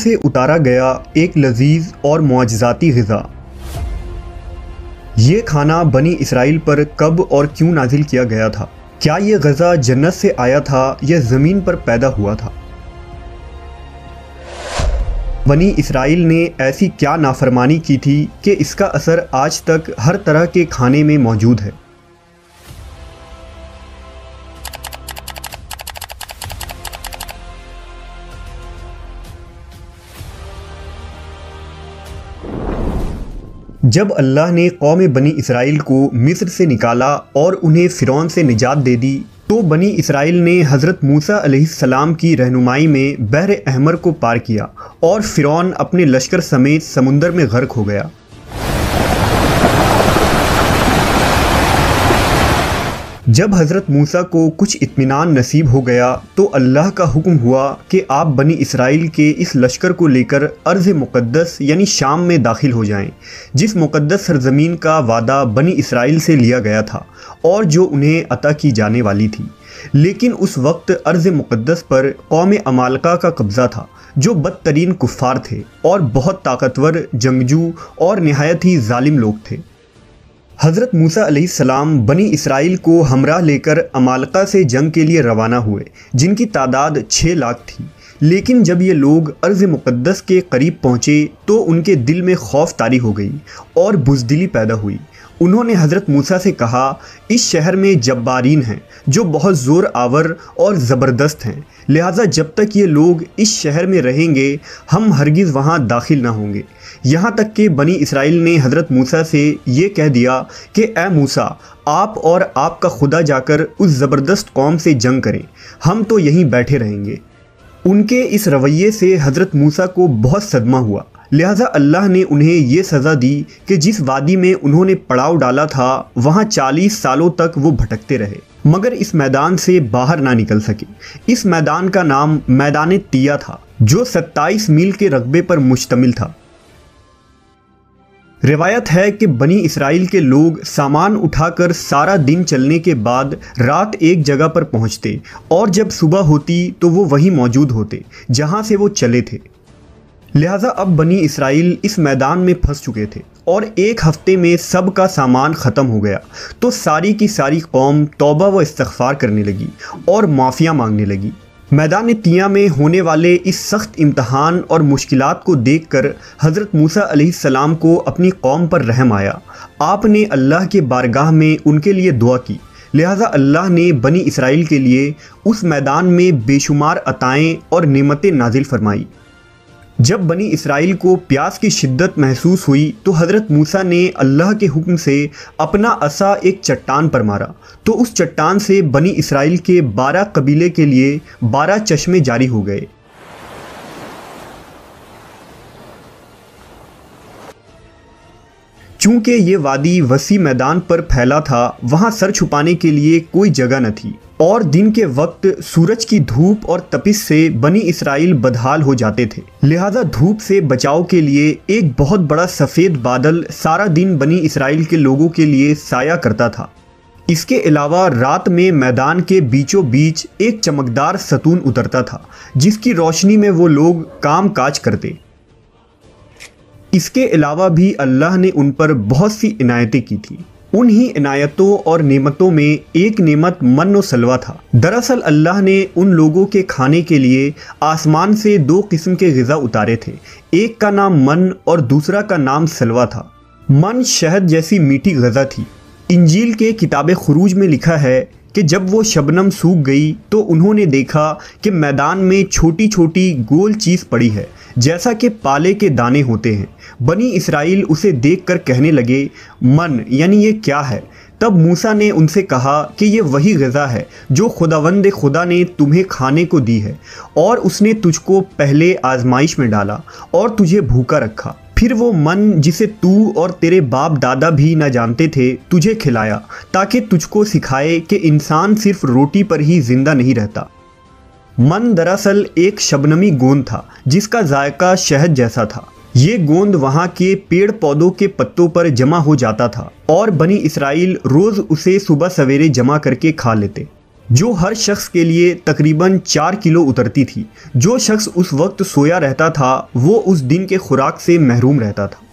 سے اتارا گیا ایک لذیذ اور معجزاتی غذا۔ یہ کھانا بنی اسرائیل پر کب اور کیوں نازل کیا گیا تھا؟ کیا یہ غذا جنت سے آیا تھا یا زمین پر پیدا ہوا تھا؟ بنی اسرائیل نے ایسی کیا نافرمانی کی تھی کہ اس کا اثر آج تک ہر طرح کے کھانے میں موجود ہے؟ جب اللہ نے قوم بنی اسرائیل کو مصر سے نکالا اور انہیں فرعون سے نجات دے دی تو بنی اسرائیل نے حضرت موسیٰ علیہ السلام کی رہنمائی میں بحر احمر کو پار کیا اور فرعون اپنے لشکر سمیت سمندر میں غرق ہو گیا۔ جب حضرت موسیٰ کو کچھ اطمینان نصیب ہو گیا تو اللہ کا حکم ہوا کہ آپ بنی اسرائیل کے اس لشکر کو لے کر ارض مقدس یعنی شام میں داخل ہو جائیں، جس مقدس سرزمین کا وعدہ بنی اسرائیل سے لیا گیا تھا اور جو انہیں عطا کی جانے والی تھی۔ لیکن اس وقت ارض مقدس پر قوم عمالقہ کا قبضہ تھا، جو بدترین کفار تھے اور بہت طاقتور جنگجو اور نہایت ہی ظالم لوگ تھے۔ حضرت موسیٰ علیہ السلام بنی اسرائیل کو ہمراہ لے کر عمالقہ سے جنگ کے لیے روانہ ہوئے، جن کی تعداد 6 لاکھ تھی۔ لیکن جب یہ لوگ ارض مقدس کے قریب پہنچے تو ان کے دل میں خوف طاری ہو گئی اور بزدلی پیدا ہوئی۔ انہوں نے حضرت موسیٰ سے کہا، اس شہر میں جبارین ہیں جو بہت زور آور اور زبردست ہیں، لہٰذا جب تک یہ لوگ اس شہر میں رہیں گے ہم ہرگز وہاں داخل نہ ہوں گے۔ یہاں تک کہ بنی اسرائیل نے حضرت موسیٰ سے یہ کہہ دیا کہ اے موسیٰ، آپ اور آپ کا خدا جا کر اس زبردست قوم سے جنگ کریں، ہم تو یہیں بیٹھے رہیں گے۔ ان کے اس رویے سے حضرت موسیٰ کو بہت صدمہ ہوا، لہٰذا اللہ نے انہیں یہ سزا دی کہ جس وادی میں انہوں نے پڑاؤ ڈالا تھا وہاں 40 سالوں تک وہ بھٹکتے رہے مگر اس میدان سے باہر نہ نکل سکے۔ اس میدان کا نام میدان تیہ تھا، جو 27 میل کے رقبے پر مشتمل تھا۔ روایت ہے کہ بنی اسرائیل کے لوگ سامان اٹھا کر سارا دن چلنے کے بعد رات ایک جگہ پر پہنچتے اور جب صبح ہوتی تو وہ وہیں موجود ہوتے جہاں سے وہ چلے تھے۔ لہٰذا اب بنی اسرائیل اس میدان میں پھنس چکے تھے اور ایک ہفتے میں سب کا سامان ختم ہو گیا تو ساری کی ساری قوم توبہ و استغفار کرنے لگی اور معافیاں مانگنے لگی۔ میدان تیہ میں ہونے والے اس سخت امتحان اور مشکلات کو دیکھ کر حضرت موسیٰ علیہ السلام کو اپنی قوم پر رحم آیا۔ آپ نے اللہ کے بارگاہ میں ان کے لیے دعا کی، لہٰذا اللہ نے بنی اسرائیل کے لیے اس میدان میں بے شمار عطائیں اور نعمتیں نازل فرمائی۔ جب بنی اسرائیل کو پیاس کی شدت محسوس ہوئی تو حضرت موسیٰ نے اللہ کے حکم سے اپنا عصا ایک چٹان پر مارا تو اس چٹان سے بنی اسرائیل کے 12 قبیلے کے لیے 12 چشمے جاری ہو گئے۔ چونکہ یہ وادی وسیع میدان پر پھیلا تھا، وہاں سر چھپانے کے لیے کوئی جگہ نہ تھی اور دن کے وقت سورج کی دھوپ اور تپش سے بنی اسرائیل بدحال ہو جاتے تھے، لہٰذا دھوپ سے بچاؤ کے لیے ایک بہت بڑا سفید بادل سارا دن بنی اسرائیل کے لوگوں کے لیے سایہ کرتا تھا۔ اس کے علاوہ رات میں میدان کے بیچوں بیچ ایک چمکدار ستون اترتا تھا جس کی روشنی میں وہ لوگ کام کاج کرتے۔ اس کے علاوہ بھی اللہ نے ان پر بہت سی عنایتیں کی تھیں۔ انہی عنایتوں اور نعمتوں میں ایک نعمت من و سلوہ تھا۔ دراصل اللہ نے ان لوگوں کے کھانے کے لیے آسمان سے 2 قسم کے غذا اتارے تھے، ایک کا نام من اور دوسرا کا نام سلوہ تھا۔ من شہد جیسی میٹھی غذا تھی۔ انجیل کے کتاب خروج میں لکھا ہے کہ جب وہ شبنم سوکھ گئی تو انہوں نے دیکھا کہ میدان میں چھوٹی چھوٹی گول چیز پڑی ہے جیسا کہ پالے کے دانے ہوتے ہیں۔ بنی اسرائیل اسے دیکھ کر کہنے لگے، من یعنی یہ کیا ہے؟ تب موسیٰ نے ان سے کہا کہ یہ وہی غذا ہے جو خداوند خدا نے تمہیں کھانے کو دی ہے، اور اس نے تجھ کو پہلے آزمائش میں ڈالا اور تجھے بھوکا رکھا، پھر وہ من جسے تو اور تیرے باپ دادا بھی نہ جانتے تھے تجھے کھلایا، تاکہ تجھ کو سکھائے کہ انسان صرف روٹی پر ہی زندہ نہیں رہتا۔ من دراصل ایک شبنمی گوند تھا جس کا ذائقہ شہد جیسا تھا۔ یہ گوند وہاں کے پیڑ پودوں کے پتوں پر جمع ہو جاتا تھا اور بنی اسرائیل روز اسے صبح سویرے جمع کر کے کھا لیتے۔ جو ہر شخص کے لیے تقریباً 4 کلو اترتی تھی۔ جو شخص اس وقت سویا رہتا تھا وہ اس دن کے خوراک سے محروم رہتا تھا۔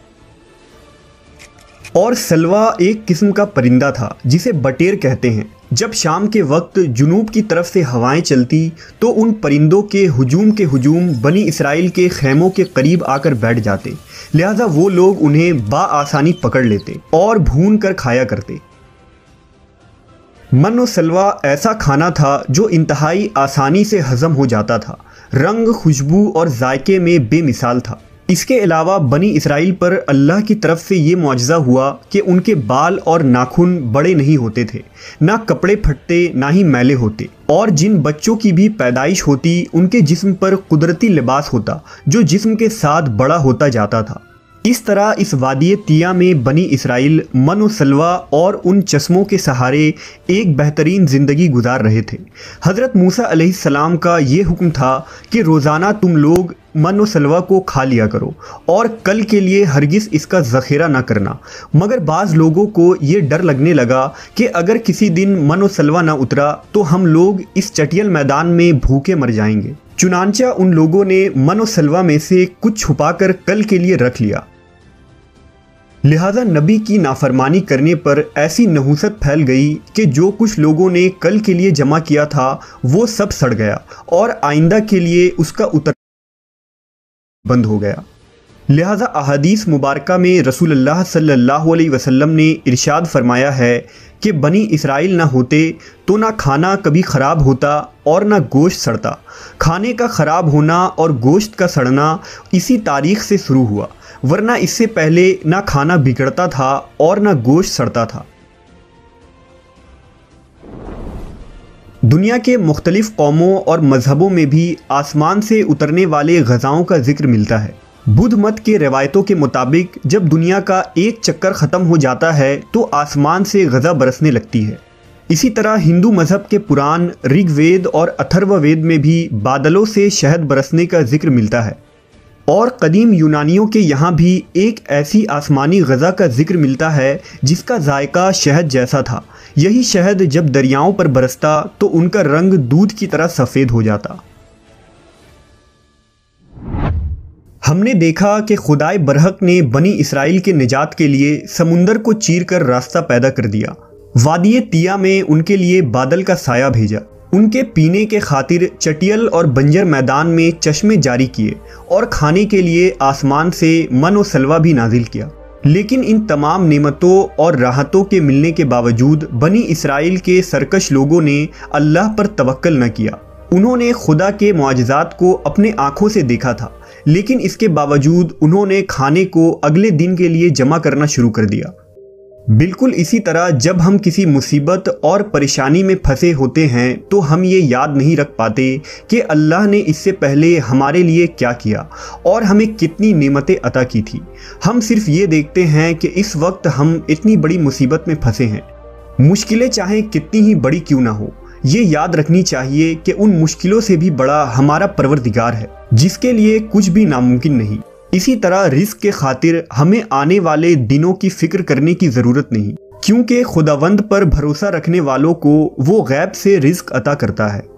اور سلوا ایک قسم کا پرندہ تھا جسے بٹیر کہتے ہیں۔ جب شام کے وقت جنوب کی طرف سے ہوائیں چلتی تو ان پرندوں کے ہجوم بنی اسرائیل کے خیموں کے قریب آ کر بیٹھ جاتے، لہذا وہ لوگ انہیں بآسانی پکڑ لیتے اور بھون کر کھایا کرتے۔ من و سلوا ایسا کھانا تھا جو انتہائی آسانی سے ہضم ہو جاتا تھا، رنگ، خوشبو اور ذائقے میں بے مثال تھا۔ اس کے علاوہ بنی اسرائیل پر اللہ کی طرف سے یہ معجزہ ہوا کہ ان کے بال اور ناخن بڑے نہیں ہوتے تھے، نہ کپڑے پھٹتے نہ ہی میلے ہوتے، اور جن بچوں کی بھی پیدائش ہوتی ان کے جسم پر قدرتی لباس ہوتا جو جسم کے ساتھ بڑا ہوتا جاتا تھا۔ اس طرح اس وادی طیہ میں بنی اسرائیل من و سلوا اور ان چشموں کے سہارے ایک بہترین زندگی گزار رہے تھے۔ حضرت موسیٰ علیہ السلام کا یہ حکم تھا کہ روزانہ تم لوگ من و سلوا کو کھا لیا کرو اور کل کے لیے ہرگز اس کا ذخیرہ نہ کرنا، مگر بعض لوگوں کو یہ ڈر لگنے لگا کہ اگر کسی دن من و سلوا نہ اترا تو ہم لوگ اس چٹیل میدان میں بھوکے مر جائیں گے۔ چنانچہ ان لوگوں نے من و سلوا میں سے کچھ چھپا کر کل کے لیے رکھ لیا، لہذا نبی کی نافرمانی کرنے پر ایسی نحوست پھیل گئی کہ جو کچھ لوگوں نے کل کے لیے جمع کیا تھا وہ سب سڑ گیا اور آئندہ کے لیے اس کا اتر بند ہو گیا۔ لہذا احادیث مبارکہ میں رسول اللہ صلی اللہ علیہ وسلم نے ارشاد فرمایا ہے کہ بنی اسرائیل نہ ہوتے تو نہ کھانا کبھی خراب ہوتا اور نہ گوشت سڑتا۔ کھانے کا خراب ہونا اور گوشت کا سڑنا اسی تاریخ سے شروع ہوا، ورنہ اس سے پہلے نہ کھانا بگڑتا تھا اور نہ گوشت سڑتا تھا۔ دنیا کے مختلف قوموں اور مذہبوں میں بھی آسمان سے اترنے والے غذاؤں کا ذکر ملتا ہے۔ بدھ مت کے روایتوں کے مطابق جب دنیا کا ایک چکر ختم ہو جاتا ہے تو آسمان سے غذا برسنے لگتی ہے۔ اسی طرح ہندو مذہب کے پران رگ وید اور اتھرو وید میں بھی بادلوں سے شہد برسنے کا ذکر ملتا ہے، اور قدیم یونانیوں کے یہاں بھی ایک ایسی آسمانی غذا کا ذکر ملتا ہے جس کا ذائقہ شہد جیسا تھا۔ یہی شہد جب دریاؤں پر برستا تو ان کا رنگ دودھ کی طرح سفید ہو جاتا۔ ہم نے دیکھا کہ خدائے برحق نے بنی اسرائیل کے نجات کے لیے سمندر کو چیر کر راستہ پیدا کر دیا، وادی طیہ میں ان کے لیے بادل کا سایہ بھیجا، ان کے پینے کے خاطر چٹیل اور بنجر میدان میں چشمے جاری کیے، اور کھانے کے لیے آسمان سے من و سلوا بھی نازل کیا۔ لیکن ان تمام نعمتوں اور راحتوں کے ملنے کے باوجود بنی اسرائیل کے سرکش لوگوں نے اللہ پر توکل نہ کیا۔ انہوں نے خدا کے معجزات کو اپنے آنکھوں سے دیکھا تھا، لیکن اس کے باوجود انہوں نے کھانے کو اگلے دن کے لیے جمع کرنا شروع کر دیا۔ بالکل اسی طرح جب ہم کسی مصیبت اور پریشانی میں پھنسے ہوتے ہیں تو ہم یہ یاد نہیں رکھ پاتے کہ اللہ نے اس سے پہلے ہمارے لیے کیا کیا اور ہمیں کتنی نعمتیں عطا کی تھی۔ ہم صرف یہ دیکھتے ہیں کہ اس وقت ہم اتنی بڑی مصیبت میں پھنسے ہیں۔ مشکلیں چاہے کتنی ہی بڑی کیوں نہ ہو، یہ یاد رکھنی چاہیے کہ ان مشکلوں سے بھی بڑا ہمارا پروردگار ہے جس کے لیے کچھ بھی ناممکن نہیں۔ اسی طرح رزق کے خاطر ہمیں آنے والے دنوں کی فکر کرنے کی ضرورت نہیں، کیونکہ خداوند پر بھروسہ رکھنے والوں کو وہ غیب سے رزق عطا کرتا ہے۔